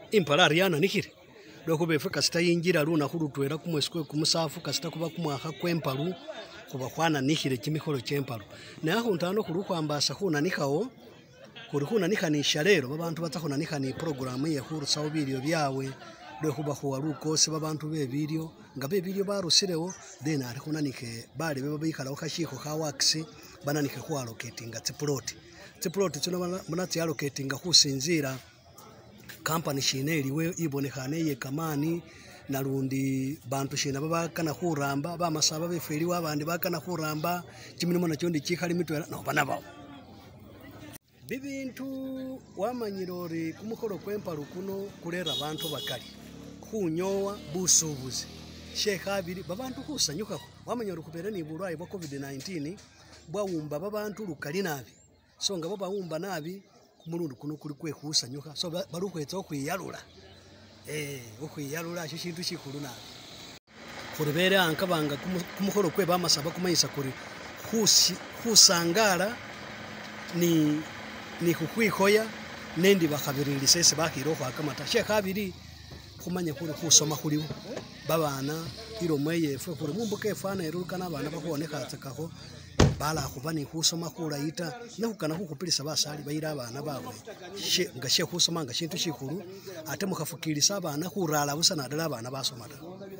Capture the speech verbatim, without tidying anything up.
impala ariana nikire loko befe kasita yingira runa kurutwera kumweswe kumusafu kasita kuba kumwaka kwempalu kuba kwana nikire kimikolo chempalu na aho ntano kurukwambasa kuna nikawo kuri kuna nikanisha rero babantu batakona nikani program ye huru sawo bilio byawe lwe kuba ko warukose babantu be bilio ngabe bilio barusirewo then ari kuna nike bali beba bikala okashiko ka wax bananike ko allocating tsiplot tsiplot tsino munatsi allocating kusinzira company shine iliwe ibonekane ye kamani narundi bantu shina baba kana kuramba bamasaba beferiwa abandi bakana kuramba kiminimo na cyondi kikali mitwera no bana bawo bibintu wamanyirori kumukoro kwempalu kuno kulera abantu bakali kunyowa busubuzi shekhabiri babantu kusanyuka wamanyoro kupera ni bulwayi bwa covid nineteen bwawumba babantu lukali nabi so ngabo bawumba nabi kumurundu kuno kuli kwe kusanyuka so barukwetsa okwiyalula eh okwiyalula cyo kintu kikuru nabi kuribere ankabanga kumukoro kwe bamasaba kumayisa kuri kusi kusangara ni ni kukwikoya nendi bakabirira sese bakiro kwa kamata she kabiri kumanya kuri kusoma kuri babana iro mweye fwe kuri mumbuke fana erukana abana bakuboneka atsakaho bala kubani kusoma kura ita nakukana kukupirisa basali bayira abana bawe she ngashe kusoma ngashintu shikuru ate mukafukirisa abana kurala busana dala abana basoma da